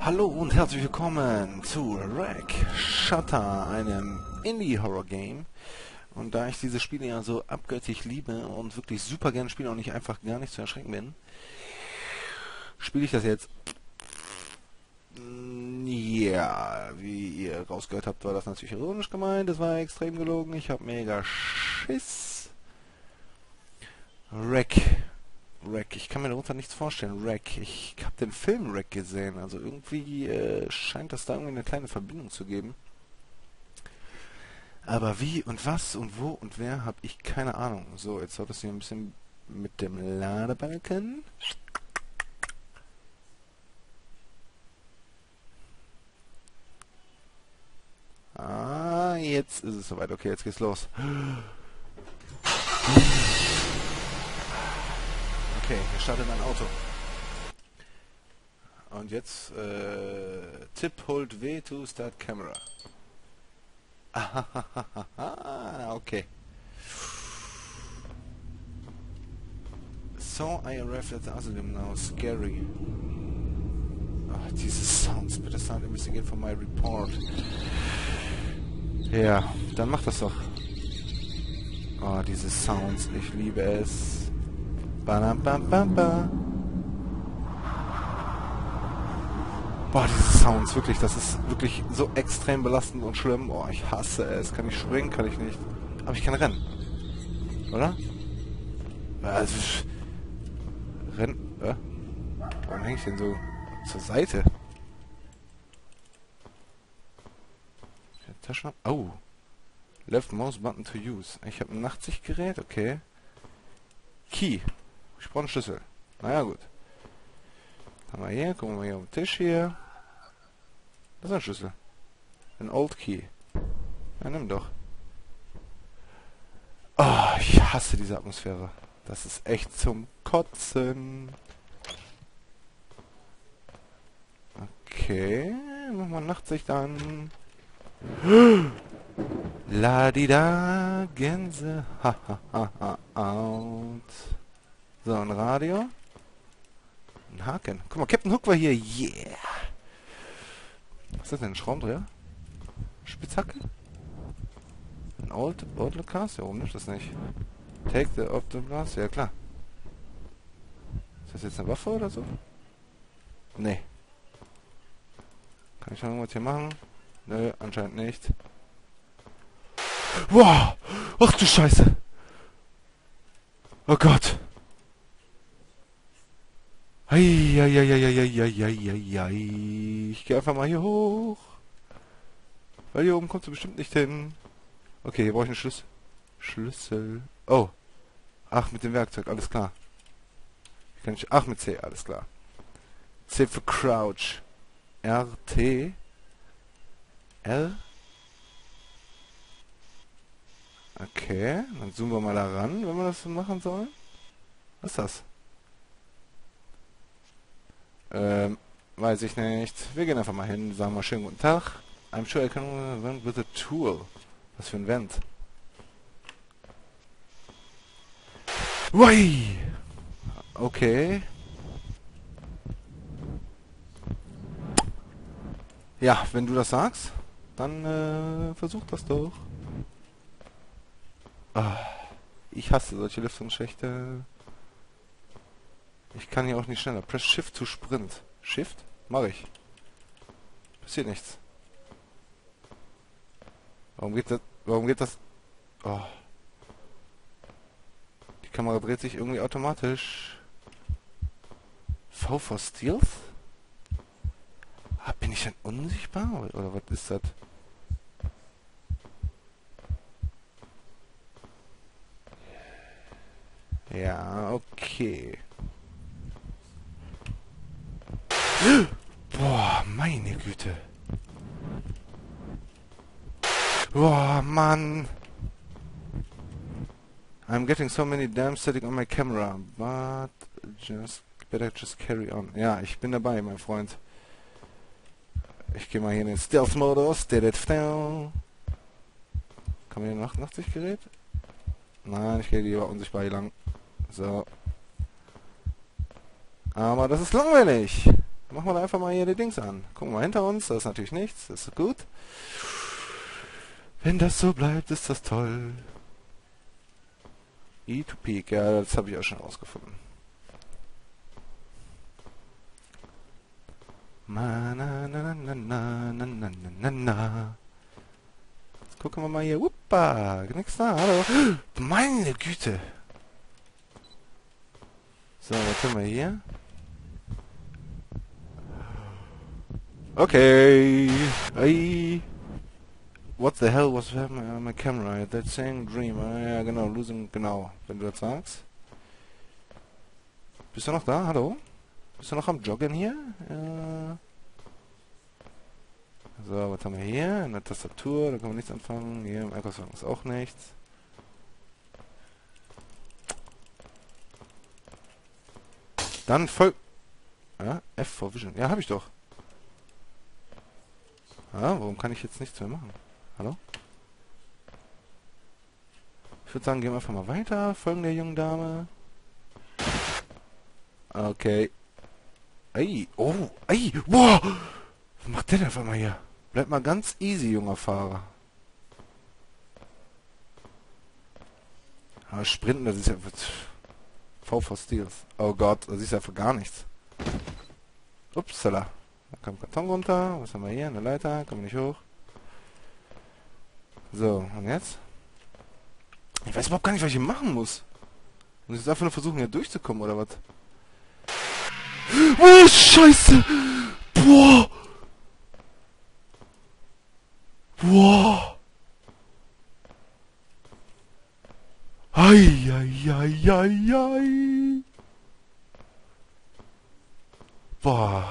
Hallo und herzlich willkommen zu Wreck Shutter, einem Indie-Horror-Game. Und da ich diese Spiele ja so abgöttisch liebe und wirklich super gerne spiele und ich einfach gar nicht zu erschrecken bin, spiele ich das jetzt. Ja, wie ihr rausgehört habt, war das natürlich ironisch gemeint, das war extrem gelogen, ich habe mega Schiss. Wreck, ich kann mir darunter nichts vorstellen. Wreck, ich habe den Film Wreck gesehen, also irgendwie scheint das da irgendwie eine kleine Verbindung zu geben. Aber wie und was und wo und wer, habe ich keine Ahnung. So, jetzt haut es hier ein bisschen mit dem Ladebalken. Ah, jetzt ist es soweit. Okay, jetzt geht's los. Okay, hier startet ein Auto. Und jetzt, Tipp hold W to start camera. Ah, okay. So I arrived at the asylum now. Scary. Oh, diese Sounds. Bitte sound investigate for my report. Ja, dann mach das doch. Oh, diese Sounds. Ich liebe es. Badam, bam, bam, bam. Boah, diese Sounds, wirklich, das ist wirklich so extrem belastend und schlimm. Oh, ich hasse es. Kann ich springen? Kann ich nicht. Aber ich kann rennen. Oder? Also, rennen. Warum hänge ich denn so zur Seite? Taschenlampe. Oh. Left mouse button to use. Ich habe ein Nachtsichtgerät, okay. Key. Ich brauche einen Schlüssel. Naja, gut. Haben wir hier, gucken wir mal hier auf den Tisch hier. Das ist ein Schlüssel. Ein Old Key. Ja, nimm doch. Oh, ich hasse diese Atmosphäre. Das ist echt zum Kotzen. Okay, mach mal Nachtsicht an. La-di-da, Gänse. Ha, ha, ha, ha, out. So, ein Radio. Ein Haken. Guck mal, Captain Hook war hier. Yeah. Was ist das denn? Ein Schraubendreher? Spitzhacke? Ein Old Cast? Ja, warum nimmt das nicht? Take the Optoblas? Ja, klar. Ist das jetzt eine Waffe oder so? Nee. Kann ich noch irgendwas hier machen? Nö, anscheinend nicht. Wow! Ach du Scheiße! Oh Gott! Eieieiei. Ich gehe einfach mal hier hoch. Weil hier oben kommst du bestimmt nicht hin. Okay, hier brauche ich einen Schlüssel. Oh. Ach, mit dem Werkzeug, alles klar. Kann ich, ach, mit C, alles klar. C für Crouch. R, T. L. Okay, dann zoomen wir mal da ran, wenn wir das so machen sollen. Was ist das? Weiß ich nicht. Wir gehen einfach mal hin, sagen mal schönen guten Tag. I'm sure I can vent with a tool. Was für ein Vent? Ui! Okay. Ja, wenn du das sagst, dann versuch das doch. Ah, ich hasse solche Lüftungsschächte. Ich kann hier auch nicht schneller. Press Shift to Sprint. Shift? Mach ich. Passiert nichts. Warum geht das? Warum geht das? Oh. Die Kamera dreht sich irgendwie automatisch. V for Stealth? Ah, bin ich denn unsichtbar? Oder was ist das? Ja, okay. Boah, meine Güte. Boah, Mann. I'm getting so many damn static on my camera, but better just carry on. Ja, ich bin dabei, mein Freund. Ich gehe mal hier in den Stealth-Modus. Kann man hier Nachtsichtgerät? Nein, ich gehe lieber unsichtbar hier lang. So. Aber das ist langweilig. Machen wir da einfach mal hier die Dings an. Gucken wir hinter uns, da ist natürlich nichts, das ist gut. Wenn das so bleibt, ist das toll. E2Peak, ja, das habe ich auch schon rausgefunden. Na, na, na, na, na, na, na, na, na. Jetzt gucken wir mal hier. Uppa, nix da, hallo. Meine Güte. So, was haben wir hier? Okay. Hey. What the hell was my camera? That saying dream. Ja, genau, losing, genau. Wenn du das sagst. Bist du noch da? Hallo? Bist du noch am Joggen hier? Ja. So, was haben wir hier? Eine Tastatur, da können wir nichts anfangen. Hier im Microsoft ist auch nichts. Dann voll... Ja, F for Vision. Ja, habe ich doch. Ah, warum kann ich jetzt nichts mehr machen? Hallo? Ich würde sagen, gehen wir einfach mal weiter. Folgen der jungen Dame. Okay. Ey, oh, ey, wow! Was macht der denn einfach mal hier? Bleib mal ganz easy, junger Fahrer. Aber Sprinten, das ist ja... V for Steels. Oh Gott, das ist ja für gar nichts. Upsala. Da kommt Karton runter. Was haben wir hier? Eine Leiter. Kommen wir nicht hoch. So, und jetzt? Ich weiß überhaupt gar nicht, was ich hier machen muss. Muss ich jetzt einfach nur versuchen, hier durchzukommen, oder was? Oh, Scheiße! Boah! Boah! Ei, ei, ei, ei, ei. Boah.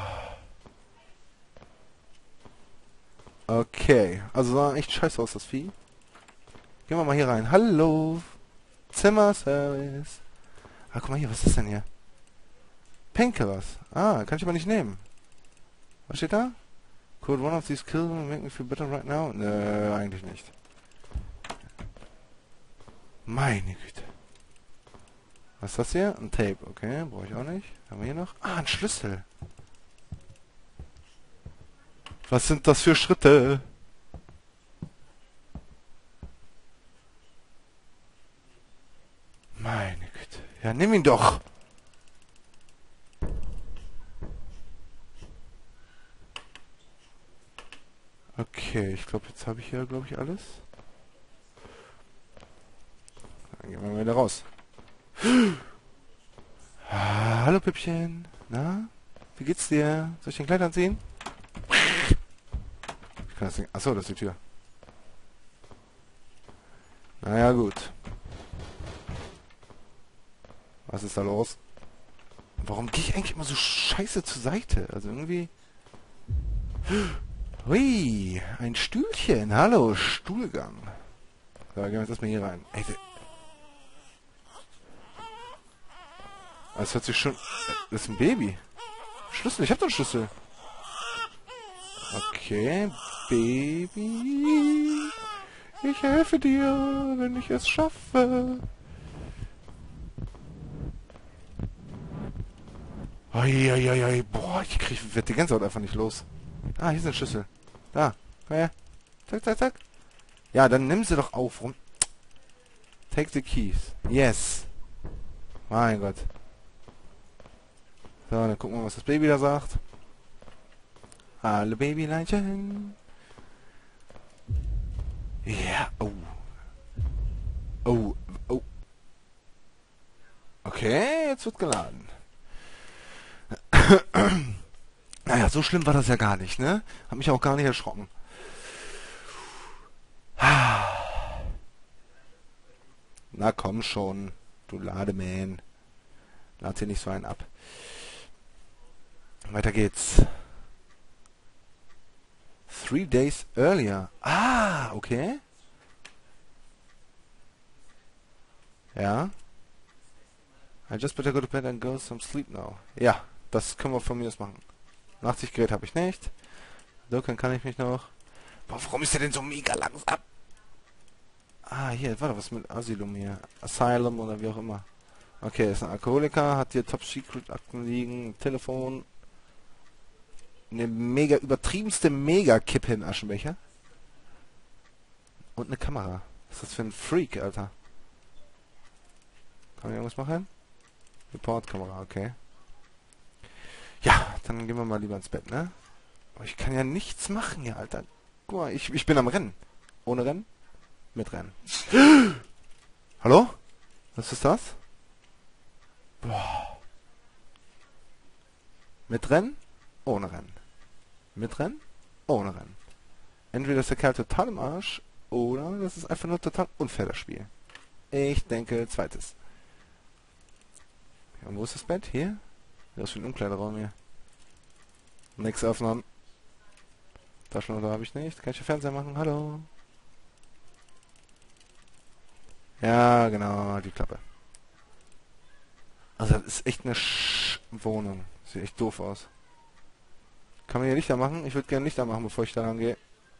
Okay, also sah echt scheiße aus, das Vieh. Gehen wir mal hier rein. Hallo! Zimmerservice. Ah, guck mal hier, was ist das denn hier? Painkillers. Ah, kann ich aber nicht nehmen. Was steht da? Could one of these kill make me feel better right now? Nö, eigentlich nicht. Meine Güte. Was ist das hier? Ein Tape, okay, brauche ich auch nicht. Haben wir hier noch? Ah, ein Schlüssel. Was sind das für Schritte? Meine Güte. Ja, nimm ihn doch. Okay, ich glaube, jetzt habe ich hier, glaube ich, alles. Dann gehen wir mal wieder raus. Ah, hallo Püppchen. Na? Wie geht's dir? Soll ich den Kleid anziehen? Ich kann das nicht. Achso, das ist die Tür. Naja, gut. Was ist da los? Warum gehe ich eigentlich immer so scheiße zur Seite? Also irgendwie... Hui, ein Stühlchen. Hallo, Stuhlgang. So, gehen wir jetzt erstmal hier rein. Ey, das hört sich schon... Das ist ein Baby. Schlüssel, ich hab doch einen Schlüssel. Okay, Baby. Ich helfe dir, wenn ich es schaffe. Eieiei, boah, ich werd die Gänsehaut einfach nicht los. Ah, hier ist ein Schlüssel. Da, komm her. Zack, zack, zack. Ja, dann nimm sie doch auf. Rum. Take the keys. Yes. Mein Gott. So, dann gucken wir mal, was das Baby da sagt. Hallo Babyleinchen. Ja, yeah. Oh. Oh, oh. Okay, jetzt wird geladen. Naja, so schlimm war das ja gar nicht, ne? Hab mich auch gar nicht erschrocken. Na komm schon, du Lademan. Lad hier nicht so einen ab. Weiter geht's. 3 days earlier. Ah, okay. Ja. I just better go to bed and go some sleep now. Ja, das können wir von mir aus machen. 80 Gerät habe ich nicht. Dunkeln kann ich mich noch. Boah, warum ist der denn so mega langsam? Ah, hier, war doch was mit Asylum hier. Asylum oder wie auch immer. Okay, ist ein Alkoholiker, hat hier Top Secret Akten liegen, Telefon. eine mega übertriebenste Mega-Kippe im Aschenbecher. Und eine Kamera. Was ist das für ein Freak, Alter? Kann ich irgendwas machen? Report-Kamera, okay. Ja, dann gehen wir mal lieber ins Bett, ne? Aber ich kann ja nichts machen, ja, Alter. Guck mal, ich bin am Rennen. Ohne Rennen? Mit Rennen. Hallo? Was ist das? Boah. Mit Rennen? Ohne Rennen. Mit Rennen? Ohne Rennen. Entweder ist der Kerl total im Arsch, oder das ist einfach nur total unfair, das Spiel. Ich denke, zweites. Ja, und wo ist das Bett? Hier? Das ist für ein Umkleideraum hier. Nix öffnen. Taschenlampe habe ich nicht. Kann ich den Fernseher machen? Hallo? Ja, genau, die Klappe. Also das ist echt eine Wohnung. Sieht echt doof aus. Kann man hier Lichter machen? Ich würde gerne Lichter machen, bevor ich da rangehe.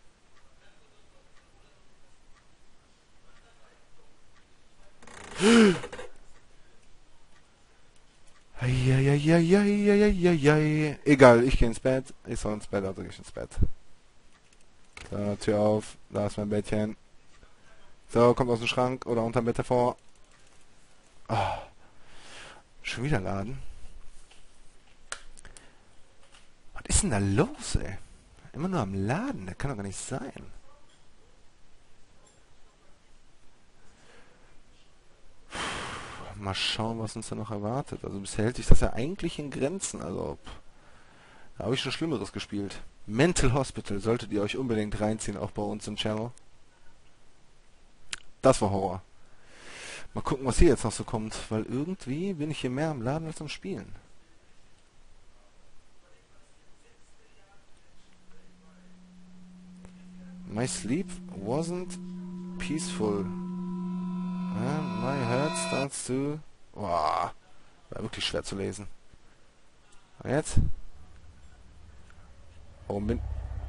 Eieieiei. Egal, ich gehe ins Bett. Ich soll ins Bett, also gehe ich ins Bett. So, Tür auf. Da ist mein Bettchen. So, kommt aus dem Schrank oder unterm Bett hervor. Oh, schon wieder laden. Was ist denn da los, ey? Immer nur am Laden, das kann doch gar nicht sein. Mal schauen, was uns da noch erwartet. Also bisher hält sich das ja eigentlich in Grenzen. Also, da habe ich schon Schlimmeres gespielt. Mental Hospital solltet ihr euch unbedingt reinziehen, auch bei uns im Channel. Das war Horror. Mal gucken, was hier jetzt noch so kommt, weil irgendwie bin ich hier mehr am Laden als am Spielen. My sleep wasn't peaceful. And my heart starts to... Boah, war wirklich schwer zu lesen. Und jetzt? Warum bin...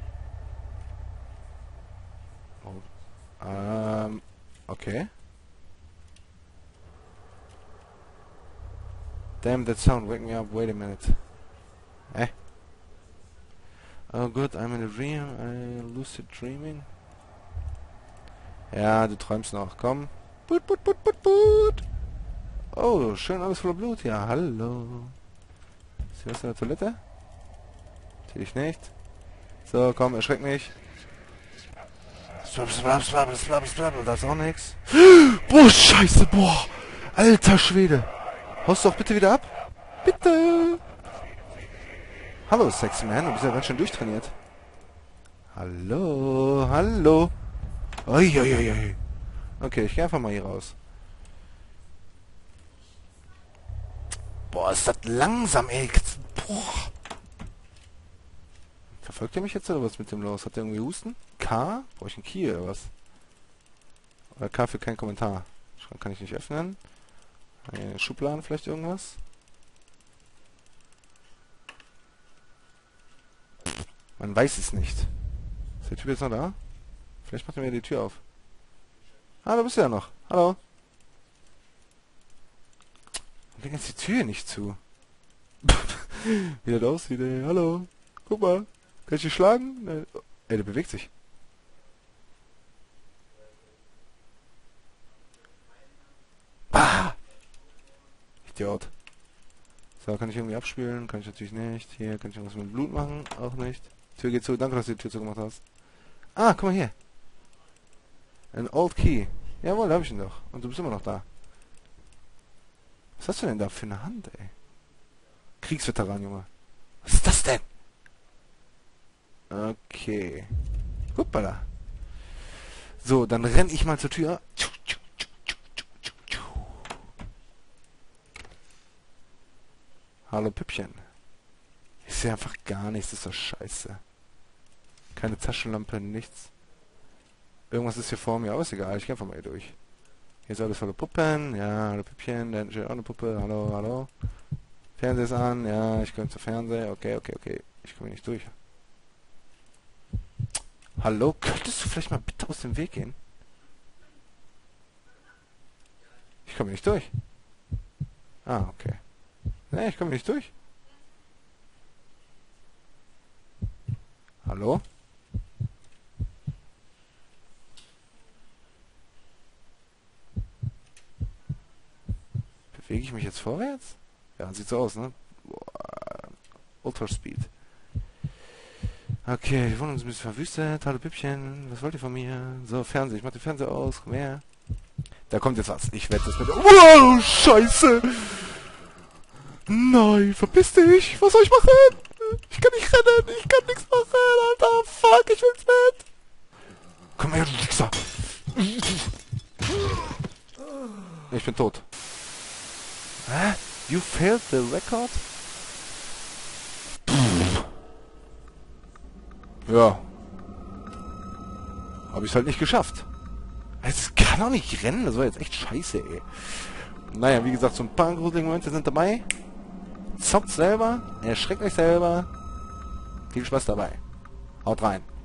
Oh, okay. Damn, that sound, wake me up, wait a minute. Oh good, I'm in a dream, I'm lucid dreaming. Ja, du träumst noch, komm. Put, put, put, put, put. Oh, schön alles voller Blut, ja, hallo. Ist hier was in der Toilette? Natürlich nicht. So, komm, erschreck mich. Da ist auch nichts. Boah, scheiße, boah. Alter Schwede. Haust du doch bitte wieder ab? Bitte. Hallo, Sexy Man, du bist ja ganz schön durchtrainiert. Hallo, hallo. Uiuiui. Okay, ich gehe einfach mal hier raus. Boah, ist das langsam, ey. Boah. Verfolgt er mich jetzt oder was ist mit dem los? Hat er irgendwie Husten? K? Brauche ich einen Key oder was? Oder K für kein Kommentar. Schrank kann ich nicht öffnen. Schubladen vielleicht irgendwas? Man weiß es nicht. Ist der Typ jetzt noch da? Vielleicht macht er mir die Tür auf. Ah, da bist du ja noch. Hallo. Warum geht jetzt die Tür nicht zu? Wie das aussieht, ey. Hallo. Guck mal. Kann ich dich schlagen? Ey, der bewegt sich. Ah! Idiot. So, kann ich irgendwie abspielen? Kann ich natürlich nicht. Hier, kann ich irgendwas mit Blut machen? Auch nicht. Tür geht zu. Danke, dass du die Tür zugemacht hast. Ah, guck mal hier. Ein Old Key. Jawohl, da hab ich ihn doch. Und du bist immer noch da. Was hast du denn da für eine Hand, ey? Kriegsveteran, Junge. Was ist das denn? Okay. Hoppala. So, dann renn ich mal zur Tür. Hallo Püppchen. Ich sehe einfach gar nichts, das ist doch scheiße. Keine Taschenlampe, nichts. Irgendwas ist hier vor mir, aber ist egal, ich gehe einfach mal hier durch. Hier ist alles voller Puppen, ja, hallo Püppchen, da steht auch eine Puppe, hallo, hallo. Fernseher ist an, ja, ich komme zum Fernseher, okay. Ich komme hier nicht durch. Hallo, könntest du vielleicht mal bitte aus dem Weg gehen? Ich komme nicht durch. Ah, okay. Nee, ich komme nicht durch. Hallo? Bewege ich mich jetzt vorwärts? Ja, sieht so aus, ne? Boah. Ultraspeed. Okay, die Wohnung ist ein bisschen verwüstet. Hallo Püppchen, was wollt ihr von mir? So, Fernseher, ich mach den Fernseher aus, komm her. Da kommt jetzt was. Ich wette das mit... Wow, Scheiße! Nein, verpiss dich! Was soll ich machen? Ich kann nicht rennen, ich kann nichts machen, Alter! Fuck, ich will ins Bett! Komm her, du Wichser! Ich bin tot. Hä? You failed the record? Ja. Hab ich's halt nicht geschafft. Es kann doch nicht rennen, das war jetzt echt scheiße, ey. Naja, wie gesagt, so ein paar gruselige Momente sind dabei. Zockt selber, erschreckt euch selber. Viel Spaß dabei. Haut rein.